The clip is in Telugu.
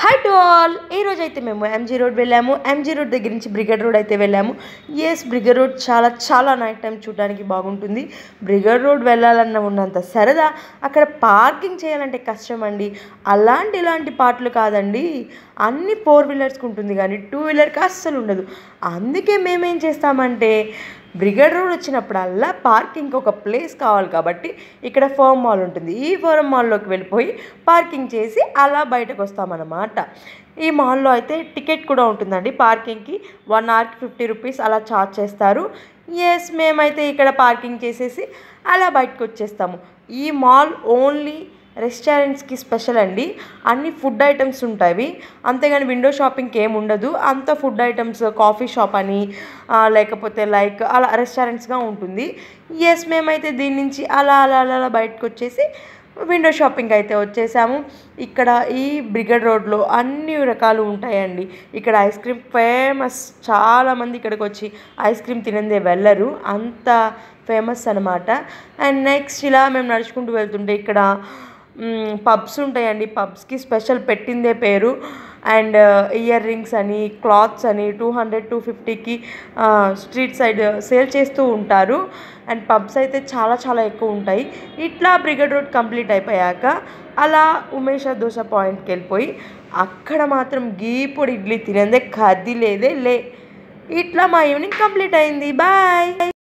Hi to all. ఈరోజు అయితే మేము ఎంజీ రోడ్ వెళ్ళాము. ఎంజీ రోడ్ దగ్గర నుంచి బ్రిగేడ్ రోడ్ అయితే వెళ్ళాము. బ్రిగేడ్ రోడ్ చాలా నైట్ టైం చూడడానికి బాగుంటుంది. బ్రిగేడ్ రోడ్ వెళ్ళాలన్న ఉన్నంత సరదా అక్కడ పార్కింగ్ చేయాలంటే కష్టం అండి. ఇలాంటి పాటలు కాదండి, అన్ని 4 వీలర్స్కి ఉంటుంది కానీ 2 వీలర్కి అస్సలు ఉండదు. అందుకే మేమేం చేస్తామంటే బ్రిగేడ్ రోడ్ వచ్చినప్పుడల్లా పార్కింగ్కి ఒక ప్లేస్ కావాలి కాబట్టి ఇక్కడ ఫోరం మాల్ ఉంటుంది. ఈ ఫోరం మాల్లోకి వెళ్ళిపోయి పార్కింగ్ చేసి అలా బయటకు వస్తామన్నమాట. ఈ మాల్లో అయితే టికెట్ కూడా ఉంటుందండి. పార్కింగ్కి 1 అవర్కి 50 రూపీస్ అలా ఛార్జ్ చేస్తారు. మేమైతే ఇక్కడ పార్కింగ్ చేసేసి అలా బయటకు వచ్చేస్తాము. ఈ మాల్ ఓన్లీ రెస్టారెంట్స్కి స్పెషల్ అండి. అన్ని ఫుడ్ ఐటమ్స్ ఉంటాయి, అంతేగాని విండో షాపింగ్కి ఏమి ఉండదు. అంత ఫుడ్ ఐటమ్స్, కాఫీ షాప్ అని లేకపోతే లైక్ అలా రెస్టారెంట్స్గా ఉంటుంది. మేమైతే దీని నుంచి అలా అలా అలా బయటకు వచ్చేసి విండో షాపింగ్ అయితే వచ్చేసాము. ఇక్కడ ఈ బ్రిగేడ్ రోడ్లో అన్ని రకాలు ఉంటాయండి. ఇక్కడ ఐస్ క్రీమ్ ఫేమస్. చాలామంది ఇక్కడికి వచ్చి ఐస్ క్రీమ్ తినందే వెళ్ళరు, అంత ఫేమస్ అనమాట. అండ్ నెక్స్ట్ ఇలా మేము నడుచుకుంటూ వెళ్తుంటే ఇక్కడ పబ్స్ ఉంటాయండి. పబ్స్కి స్పెషల్ పెట్టిందే పేరు. అండ్ ఇయర్ రింగ్స్ అని, క్లాత్స్ అని 200, 250కి స్ట్రీట్ సైడ్ సేల్ చేస్తూ ఉంటారు. అండ్ పబ్స్ అయితే చాలా ఎక్కువ ఉంటాయి. ఇట్లా బ్రిగేడ్ రోడ్ కంప్లీట్ అయిపోయాక అలా ఉమేష దోశ పాయింట్కి వెళ్ళిపోయి అక్కడ మాత్రం గీపొడి ఇడ్లీ తినందే కదిలేదే లే. ఇట్లా మా ఈవినింగ్ కంప్లీట్ అయింది. బాయ్.